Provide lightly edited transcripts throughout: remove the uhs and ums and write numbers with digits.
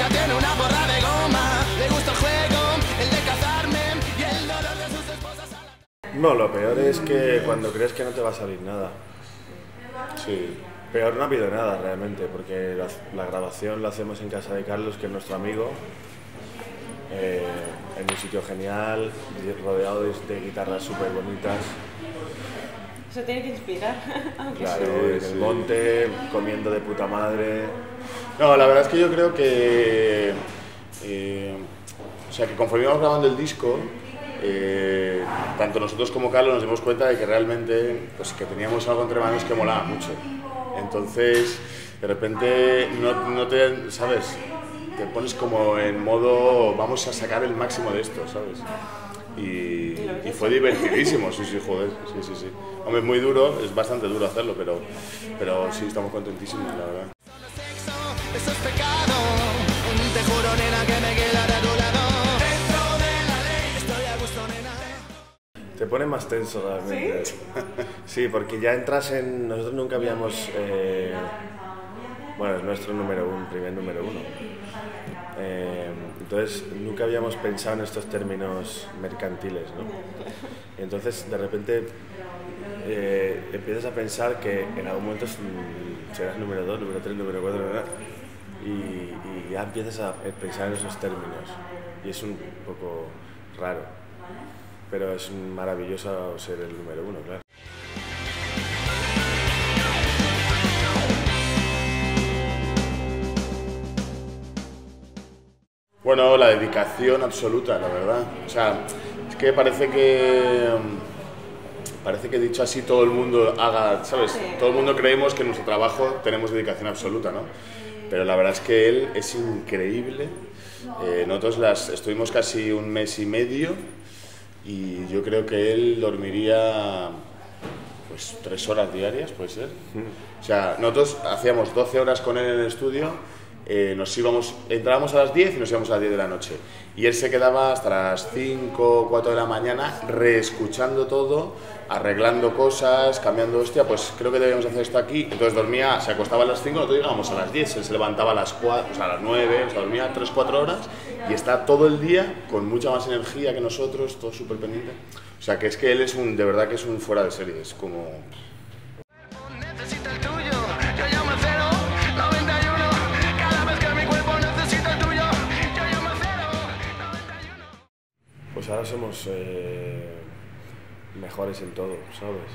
chica tiene una borra de goma. Le gusta el juego, el de cazarme y el dolor de sus esposas a la... No, lo peor es que cuando crees que no te va a salir nada. Sí, peor no ha habido nada realmente, porque la grabación la hacemos en casa de Carlos, que es nuestro amigo, en un sitio genial, rodeado de guitarras súper bonitas. Eso tiene que inspirar. Claro, en el monte, comiendo de puta madre. No, la verdad es que yo creo que... o sea, que conforme íbamos grabando el disco, tanto nosotros como Carlos nos dimos cuenta de que realmente pues, que teníamos algo entre manos que molaba mucho. Entonces, de repente, no te, ¿sabes? Te pones como en modo, vamos a sacar el máximo de esto, ¿sabes? Y fue divertidísimo, sí, joder, sí. Hombre, es muy duro, es bastante duro hacerlo, pero sí, estamos contentísimos, la verdad. Eso es pecado, te juro, nena, que me quedaré a tu lado. Dentro de la ley, estoy a gusto, nena. Te pone más tenso realmente. ¿Sí? Sí, porque ya entras en... Nosotros nunca habíamos... bueno, es nuestro primer número uno. Entonces nunca habíamos pensado en estos términos mercantiles, ¿no? Y entonces de repente empiezas a pensar que en algún momento serás número 2, número 3, número 4, ¿verdad? Y ya empiezas a pensar en esos términos y es un poco raro, pero es maravilloso ser el número uno, claro. Bueno, la dedicación absoluta, la verdad. O sea, es que parece que dicho así todo el mundo haga, ¿sabes? Sí. Todo el mundo creemos que en nuestro trabajo tenemos dedicación absoluta, ¿no? Pero la verdad es que él es increíble. Nosotros estuvimos casi un mes y medio y yo creo que él dormiría pues 3 horas diarias, puede ser. O sea, nosotros hacíamos 12 horas con él en el estudio. Entrábamos a las 10 y nos íbamos a las 10 de la noche y él se quedaba hasta las 5 o 4 de la mañana reescuchando todo, arreglando cosas, cambiando hostia, pues creo que debíamos hacer esto aquí. Entonces dormía, se acostaba a las 5, nosotros llegábamos a las 10, él se levantaba a las 4, o sea, a las 9, o sea, dormía 3-4 horas y está todo el día con mucha más energía que nosotros, todo súper pendiente. O sea, que es que él es de verdad que es un fuera de serie, es como... Pues ahora somos mejores en todo, ¿sabes?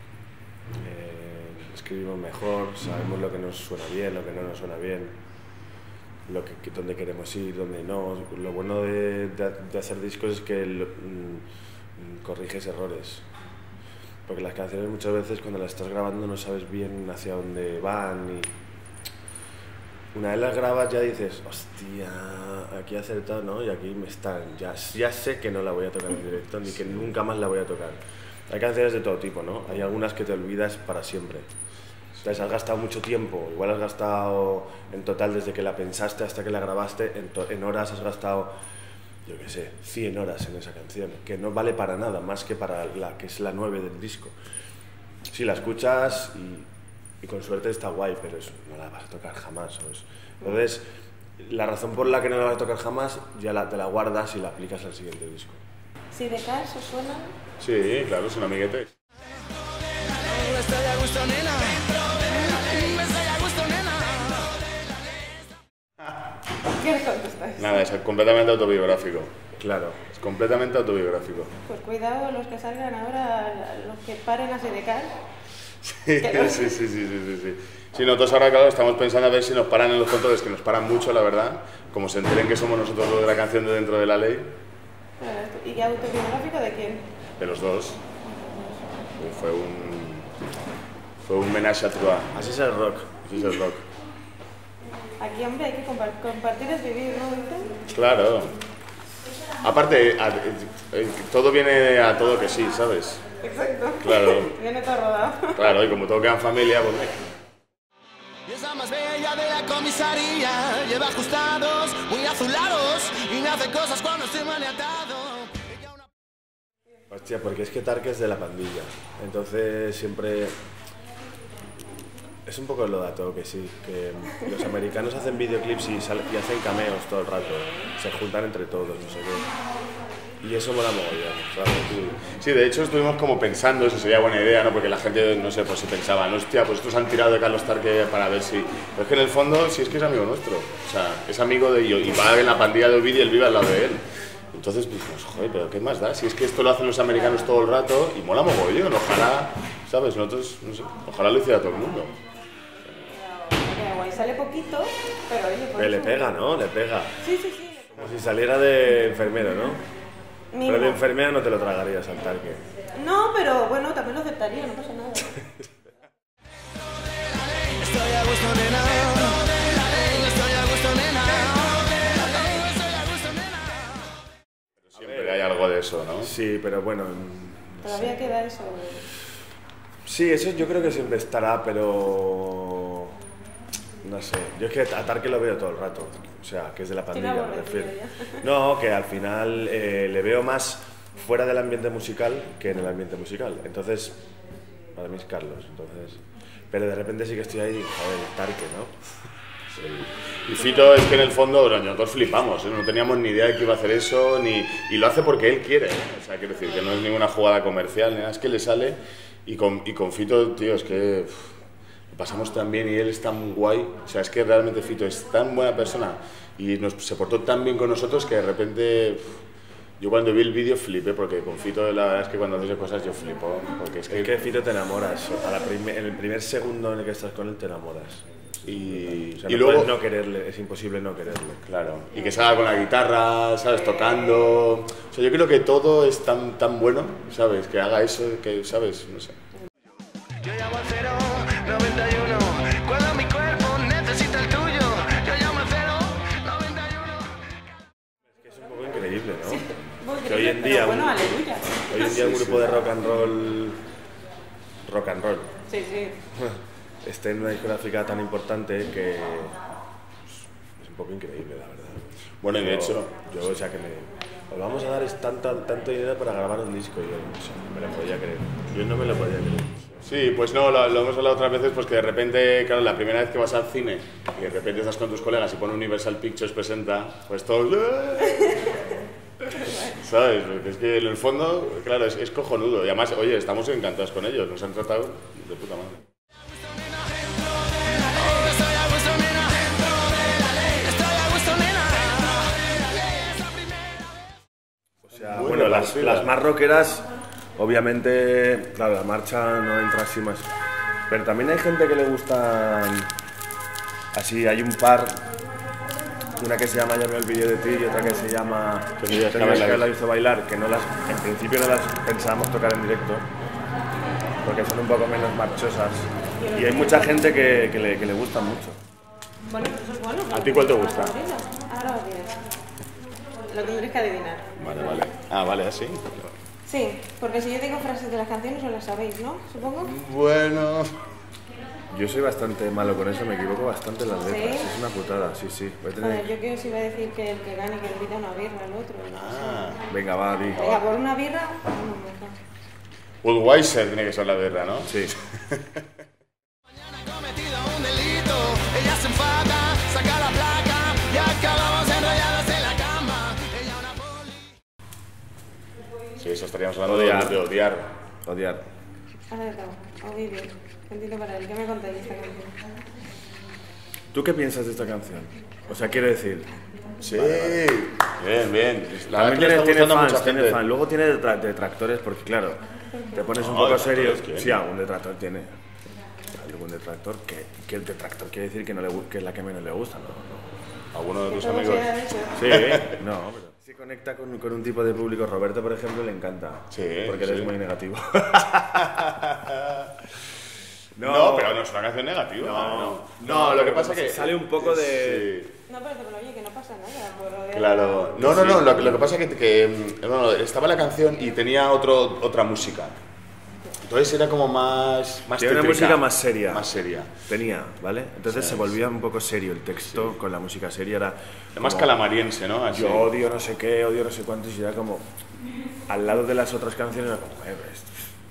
Escribimos mejor, sabemos lo que nos suena bien, lo que no nos suena bien, dónde queremos ir, dónde no. Lo bueno de hacer discos es que corriges errores, porque las canciones muchas veces cuando las estás grabando no sabes bien hacia dónde van y una vez las grabas ya dices, hostia, aquí he acertado, ¿no? Y aquí me están, ya sé que no la voy a tocar en directo, ni que nunca más la voy a tocar. Hay canciones de todo tipo, ¿no? Hay algunas que te olvidas para siempre. Entonces has gastado mucho tiempo, igual has gastado en total desde que la pensaste hasta que la grabaste, en horas has gastado, yo qué sé, 100 horas en esa canción, que no vale para nada, más que para la que es la 9 del disco. Si la escuchas y con suerte está guay, pero no la vas a tocar jamás, ¿sabes? Entonces, la razón por la que no la vas a tocar jamás, ya te la guardas y la aplicas al siguiente disco. ¿Si de caso suena? Sí, claro, es un amiguete. Estoy a gusto, nena. Estoy a gusto, nena. ¿Qué le contestáis? Nada, es completamente autobiográfico. Claro. Es completamente autobiográfico. Pues cuidado los que salgan ahora, los que paren así de cal. Sí. Sí, nosotros ahora, claro, estamos pensando a ver si nos paran en los controles, que nos paran mucho, la verdad, como se enteren que somos nosotros los de la canción de Dentro de la Ley. ¿Y autobiográfico de quién? De los dos. Fue un ménage à trois. Así es el rock. Así es el rock. Aquí, hombre, hay que compartir es vivir, ¿no? ¿Dicen? Claro. Aparte, todo viene a todo que sí, ¿sabes? Exacto. Claro. Viene todo rodado. Claro, y como todo queda en familia, pues mira. Y esa más bella de la comisaría lleva ajustados, muy azulados y me hace cosas cuando estoy maniatado. Hostia, porque es que Tarque es de la pandilla, entonces siempre Es un poco lo dato que sí, que los americanos hacen videoclips y hacen cameos todo el rato, se juntan entre todos, no sé qué. Y eso mola mogollón, ¿sabes? Sí, de hecho estuvimos como pensando, eso sería buena idea, ¿no? Porque la gente, no sé, pues se pensaba, no, hostia, pues estos han tirado de Carlos Tarque para ver si... Pero es que en el fondo, sí es que es amigo nuestro, o sea, es amigo de ellos, y va en la pandilla de Ovidio y él vive al lado de él. Entonces, pues, joder, pero ¿qué más da? Si es que esto lo hacen los americanos todo el rato y mola mogollón, ojalá, ¿sabes? Nosotros, no sé, ojalá lo hiciera todo el mundo. Guay, sale poquito, pero oye, por Le eso- pega, ¿no? Le pega. Sí, sí, sí. Como si saliera de enfermero, ¿no? Mínimo. Pero de enfermera no te lo tragarías al Tarque. No, pero bueno, también lo aceptaría, no pasa nada. Estoy a gusto, nena. Estoy a gusto, nena. Estoy a gusto, nena. Siempre hay algo de eso, ¿no? Sí, pero bueno... Todavía queda eso. Sí, eso yo creo que siempre estará, pero... No sé, yo es que a Tarque lo veo todo el rato, o sea, que es de la pandilla, me aborrecido refiero. No, que al final le veo más fuera del ambiente musical que en el ambiente musical. Entonces, para mí es Carlos, entonces... Pero de repente sí que estoy ahí y digo, joder, Tarque, ¿no? Sí. Y Fito es que en el fondo, nosotros flipamos, ¿eh? No teníamos ni idea de que iba a hacer eso, y lo hace porque él quiere, ¿eh? O sea, quiero decir, que no es ninguna jugada comercial, ni nada, es que le sale, y con Fito, tío, es que lo pasamos tan bien y él es tan guay, o sea, es que realmente Fito es tan buena persona y se portó tan bien con nosotros que de repente... Yo cuando vi el vídeo flipé, porque con Fito la verdad es que cuando haces cosas yo flipo, porque es Es que Fito te enamoras, en el primer segundo en el que estás con él te enamoras. y, O sea, y no luego... puedes no quererle, es imposible no quererle. Claro, y que salga con la guitarra, ¿sabes? Tocando... O sea, yo creo que todo es tan bueno, ¿sabes? Que haga eso, que, ¿sabes? No sé. Yo llamo al 091 cuando mi cuerpo necesita el tuyo. Yo llamo al 091. Es que es un poco increíble, ¿no? Muy Que hoy en increíble, día... pero bueno, aleluya. Hoy en día un grupo de rock and roll... Sí, sí. esté en una discográfica tan importante que es un poco increíble, la verdad. Bueno, y de hecho... Yo, o sea, que os vamos a dar tanto dinero para grabar un disco, yo o sea, no me lo podía creer. Yo no me lo podía creer. Sí, pues no, lo hemos hablado otras veces, pues que de repente, claro, la primera vez que vas al cine y de repente estás con tus colegas y pone Universal Pictures presenta, pues todos... ¿Sabes? Porque es que en el fondo, claro, es cojonudo. Y además, oye, estamos encantados con ellos, nos han tratado de puta madre. Estoy a gusto, nena. Estoy a gusto, nena. O sea, Muy bueno, repartida. las más rockeras, obviamente, claro, la marcha no entra así más. Pero también hay gente que le gustan... Así, hay un par... Una que se llama Ya me olvidé de ti y otra que se llama Tenías que Tenías que haberla haberla visto bailar, que no las, en principio no las pensábamos tocar en directo, porque son un poco menos marchosas. Y hay mucha gente que le gustan mucho. Bueno, eso es bueno. ¿A ti cuál te gusta? Ahora lo dirás. Lo tendréis que adivinar. Vale, vale. Ah, vale, así. Sí, porque si yo digo frases de las canciones os las sabéis, ¿no? Supongo. Bueno... Yo soy bastante malo con eso, me equivoco bastante en las letras. ¿Sí? Es una putada, sí, sí. Voy a tener- Joder, yo que os iba a decir que el que gane que invita una birra al otro. No sé. Ah, Venga, va, di. Venga, por una birra, no me Budweiser tiene que ser la birra, ¿no? Sí. Mañana he cometido un delito. Ella se enfada, saca la placa y acabamos enrollados en la cama. Ella una poli. Sí, eso estaríamos hablando Odiar. de odiar. Odiar. Ahora acabo. Ovidio. Entiendo para él. ¿Qué me contáis de esta canción? ¿Tú qué piensas de esta canción? O sea, quiero decir... Sí, bien, bien. La También verdad que le está gustando a mucha tiene gente. fans. Luego tiene detractores, porque claro, te pones un No, poco detractores, serio. ¿quién? Sí, algún detractor tiene. Algún detractor, que el detractor quiere decir que, que es la que menos le gusta, ¿no? ¿Alguno de Que tus todo amigos? sea de eso. Sí, no, pero... Si conecta con un tipo de público, Roberto, por ejemplo, le encanta. Sí, porque sí. él es muy negativo. No, pero no es una canción negativa. No, lo que pasa es que... Sale un poco de... Sí. No, pero oye, que no pasa nada. Por odiar Claro. No, lo que pasa es que bueno, estaba la canción y tenía otra música. Entonces era como más Tiene una tétrica, música más seria. Más seria. Tenía, ¿vale? Entonces se volvía un poco serio el texto con la música seria. Era Más como, calamariense, ¿no? Así. yo odio no sé qué, odio no sé cuánto, y era como... Al lado de las otras canciones era como,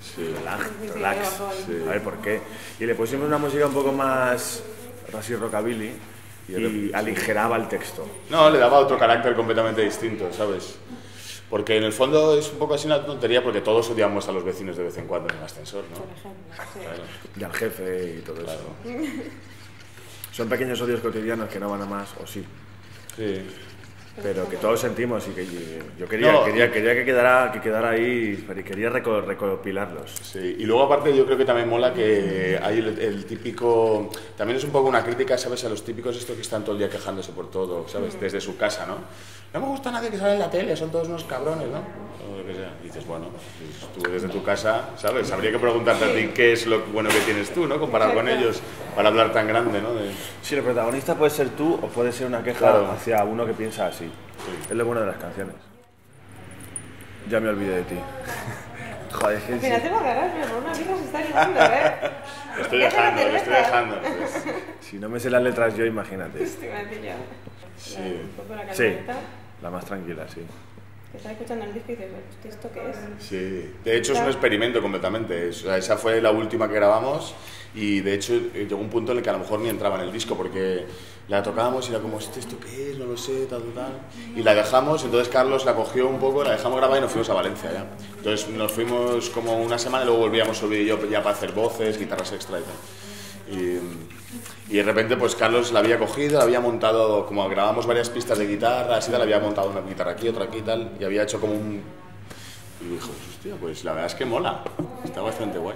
Sí. Relax. Sí. A ver, ¿por qué? Y le pusimos una música un poco más así rockabilly y aligeraba el texto. No, le daba otro carácter completamente distinto, ¿sabes? Porque en el fondo es un poco así una tontería porque todos odiamos a los vecinos de vez en cuando en el ascensor, ¿no? Por ejemplo, sí. Claro. Y al jefe y todo Claro. eso. Son pequeños odios cotidianos que no van a más, o sí. Sí. Pero que todos sentimos y que yo quería que quedara ahí, pero quería recopilarlos. Sí, y luego aparte yo creo que también mola que hay el típico, también es un poco una crítica, ¿sabes? A los típicos estos que están todo el día quejándose por todo, ¿sabes? Desde su casa, ¿no? No me gusta nadie que sale en la tele, son todos unos cabrones, ¿no? O lo que sea. Y dices, bueno, pues tú desde tu casa, ¿sabes? Habría que preguntarte a ti qué es lo bueno que tienes tú, ¿no? Comparado con ellos, para hablar tan grande, ¿no? Sí, el protagonista puede ser tú o puede ser una queja Claro. hacia uno que piensa así. Es lo bueno de las canciones. Ya me olvidé de ti. Joder, es que Al final te va a agarrar, pero una birra se está animando, ¿eh? Lo estoy dejando. Pues. si no me sé las letras yo, imagínate. Estoy mancilla. Sí. Un poco la Sí, camioneta. la más tranquila, sí. Que estás escuchando el disco y dices, "Hostia, ¿esto qué es?". Sí, de hecho es un experimento completamente. O sea, esa fue la última que grabamos y de hecho llegó un punto en el que a lo mejor ni entraba en el disco porque la tocábamos y era como, ¿esto qué es? No lo sé, tal. Y la dejamos, entonces Carlos la cogió un poco, la dejamos grabar y nos fuimos a Valencia ya. Entonces nos fuimos como una semana y luego volvíamos Solvi y yo ya para hacer voces, guitarras extra y tal. Y de repente pues Carlos la había cogido, la había montado, como grabamos varias pistas de guitarra, así tal, había montado una guitarra aquí, otra aquí y tal, y había hecho como un... Y dijo, hostia, pues la verdad es que mola, está bastante guay.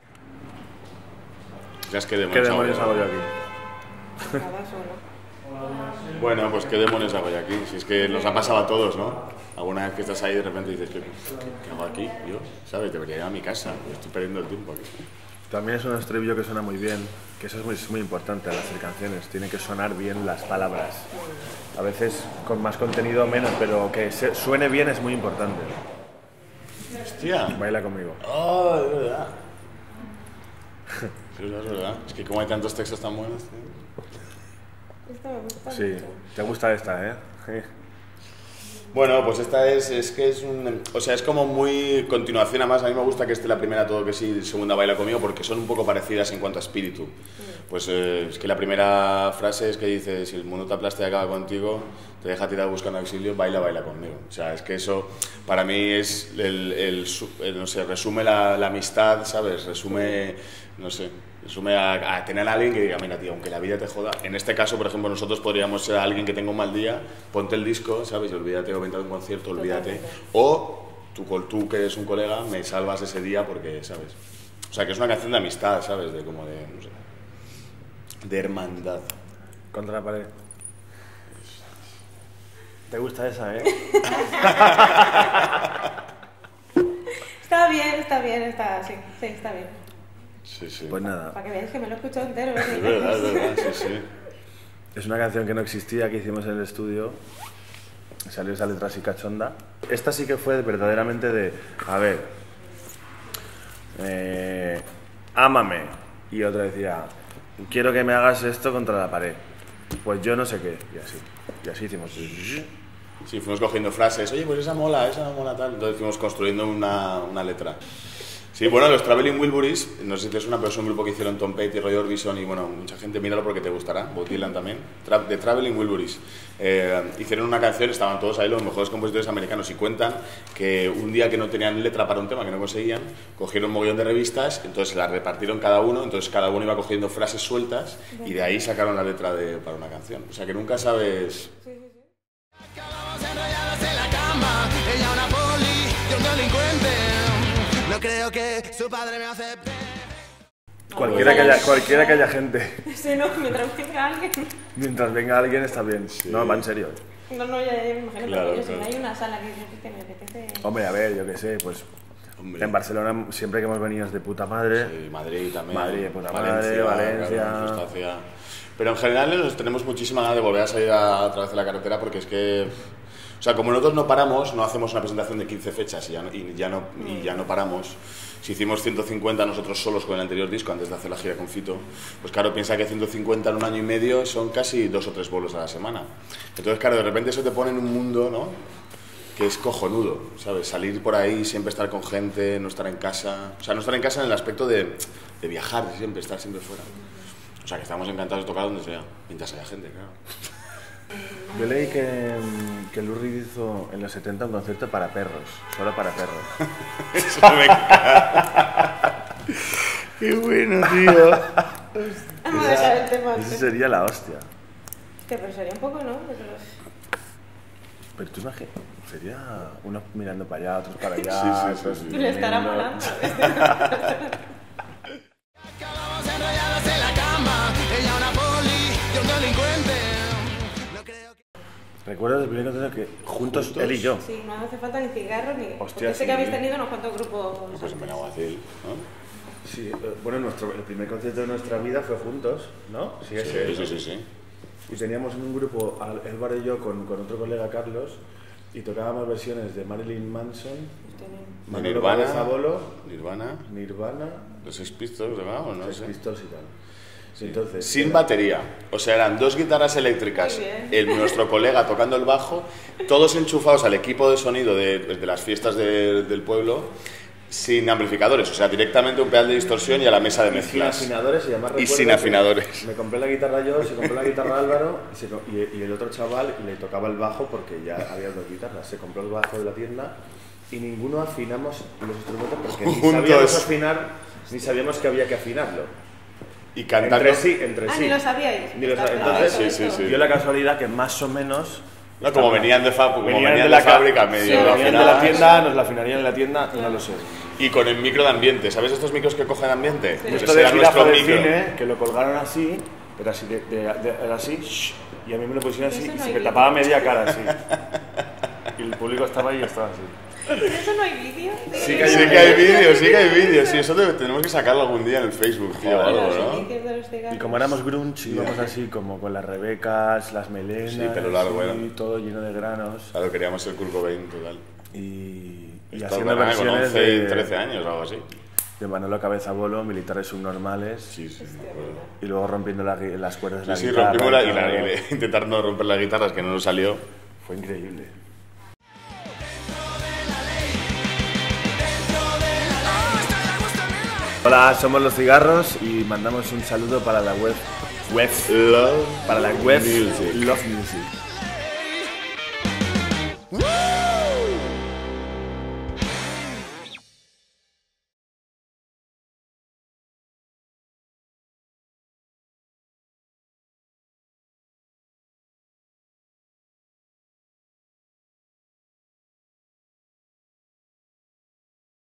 Ya es que ¿Qué demonios hago yo aquí? Nada, solo. Bueno, pues qué demonios hago yo aquí, si es que nos ha pasado a todos, ¿no? Alguna vez que estás ahí de repente dices, ¿qué hago aquí? Yo, ¿sabes? Debería ir a mi casa, estoy perdiendo el tiempo aquí. También es un estribillo que suena muy bien, que eso es muy importante al hacer canciones, tiene que sonar bien las palabras. A veces con más contenido o menos, pero que suene bien es muy importante. Hostia. Baila conmigo. Oh, es verdad. Sí, es verdad. Es que como hay tantos textos tan buenos, tío. Esto me gusta Sí, mucho. te gusta esta, ¿eh? Bueno, pues esta es que es un... O sea, es como muy continuación, además a mí me gusta que esté la primera todo que sí y segunda baila conmigo porque son un poco parecidas en cuanto a espíritu. Pues es que la primera frase es que dice, si el mundo te aplasta y acaba contigo, te deja tirado buscando auxilio, baila conmigo. O sea, es que eso para mí es no sé, resume la amistad, ¿sabes? Resume, no sé, resume a tener a alguien que diga, mira, tío, aunque la vida te joda. En este caso, por ejemplo, nosotros podríamos ser alguien que tenga un mal día, ponte el disco, ¿sabes? Y olvídate, o vente a un concierto, olvídate. O tú que eres un colega, me salvas ese día porque, ¿sabes? O sea, que es una canción de amistad, ¿sabes? De como de, no sé, de hermandad. Contra la pared. ¿Te gusta esa, eh? Está bien, sí, está bien. Sí, sí. Pues nada, Para que veáis que me lo he escuchado entero. Es verdad, sí, sí. es una canción que no existía, que hicimos en el estudio. Salió esa letra así cachonda. Esta sí que fue verdaderamente de, a ver, ámame. Y otra decía, quiero que me hagas esto contra la pared. Pues yo no sé qué. Y así hicimos. Sí, fuimos cogiendo frases, oye, pues esa mola tal. Entonces fuimos construyendo una letra. Sí, bueno, los Traveling Wilburys, no sé si es un grupo que hicieron Tom Petty, Roy Orbison y bueno, mucha gente, míralo porque te gustará, Bob Dylan también, The Traveling Wilburys. Hicieron una canción, estaban todos ahí los mejores compositores americanos y cuentan que un día que no tenían letra para un tema, que no conseguían, cogieron un mogollón de revistas, entonces las repartieron cada uno, entonces cada uno iba cogiendo frases sueltas y de ahí sacaron la letra para una canción. O sea que nunca sabes... Acabamos enrollados en la cama, ella una poli, yo un delincuente. No creo que su padre me acepte. Cualquiera que haya gente. Sí, no, mientras venga alguien. Mientras venga alguien está bien. Sí. No, va en serio. No, ya me imagino, Claro, pero yo, si claro. no hay una sala que me apetece. Hombre, a ver, yo qué sé, pues Hombre. en Barcelona siempre que hemos venido es de puta madre. Sí, Madrid también. Madrid, de puta madre, Valencia. Claro, Sustancia. Pero en general tenemos muchísima ganas de volver a salir a través de la carretera porque es que... O sea, como nosotros no paramos, no hacemos una presentación de 15 fechas y ya no paramos. Si hicimos 150 nosotros solos con el anterior disco antes de hacer la gira con Fito, pues claro, piensa que 150 en un año y medio son casi 2 o 3 bolos a la semana. Entonces, claro, de repente eso te pone en un mundo, ¿no? que es cojonudo, ¿sabes? Salir por ahí, siempre estar con gente, no estar en casa. O sea, no estar en casa en el aspecto de viajar siempre, estar siempre fuera. O sea, que estamos encantados de tocar donde sea, mientras haya gente, claro. Yo leí que Lou Reed hizo en los 70 un concierto para perros, solo para perros. Eso me encanta. Qué bueno, tío. Vamos a dejar el tema. Eso sería la hostia. Hostia, pero sería un poco, ¿no? Pero tú imaginas, sería unos mirando para allá, otros para allá. Sí, sí, sí, sí. Y le estará molando. Acabamos enrollados en la cama, ella una poli, yo un delincuente. No creo que... Recuerdo el primer concierto que juntos, él y yo. Sí, no hace falta ni cigarros ni... Hostia, porque sé sí. que habéis tenido unos cuantos grupos... Pues en Benaguacil, ¿no? Sí, bueno, el primer concierto de nuestra vida fue juntos, ¿no? Sí, ese. Sí. Y teníamos en un grupo, Álvaro y yo, con otro colega, Carlos, y tocábamos versiones de Marilyn Manson, Manolo Nirvana, Cabezabolo, Nirvana, Nirvana, los Sex Pistols, ¿no? No Sex sé. Pistols y tal. Sí. Entonces, Sin batería, o sea, eran 2 guitarras eléctricas, Muy bien. nuestro colega tocando el bajo, todos enchufados al equipo de sonido de las fiestas del pueblo, sin amplificadores, o sea, directamente un pedal de distorsión y a la mesa de sin mezclas. afinadores, y además Y recuerdo sin que afinadores. Me compré la guitarra yo, se compró la guitarra Álvaro, y el otro chaval le tocaba el bajo porque ya había 2 guitarras. Se compró el bajo de la tienda y ninguno afinamos los instrumentos porque ni Juntos. sabíamos afinar, ni sabíamos que había que afinarlo. Y cantando. Entre sí. Ni lo sabíais. Ni lo Está sabíais. claro, Entonces, eso. sí. dio la casualidad que más o menos... No, como venían de, venían de de la la fábrica ca- medio Sí, venían de la afinadas. tienda, nos la afinarían en la tienda, no lo sé. Y con el micro de ambiente, ¿sabes estos micros que cogen ambiente? Pues Esto ese de era jirafa nuestro del micro. cine, que lo colgaron así, pero así, era así, y a mí me lo pusieron así, Eso y no se hay me vídeo. tapaba media cara así. Y el público estaba ahí y estaba así. ¿De eso no hay vídeo? Sí que hay Sí que hay vídeos, sí, eso tenemos que sacarlo algún día en el Facebook, tío, o De algo, los ¿no? inicios de los cigarros. Y como éramos grunge, íbamos así como con las rebecas, las melenas, Sí, pelo largo, así, era. todo lleno de granos. Claro, queríamos ser Kurt Cobain, total. Y Esto haciendo con versiones 11, de, 13 años o algo así. de Manolo Cabezabolo, militares subnormales, Sí, me acuerdo. y luego rompiendo las cuerdas de la Sí, guitarra. rompimos y todo. intentando romper las guitarras, que no nos salió. Fue increíble. Hola, somos Los Cigarros y mandamos un saludo para la web Love para la web Music. Love Music. Woo!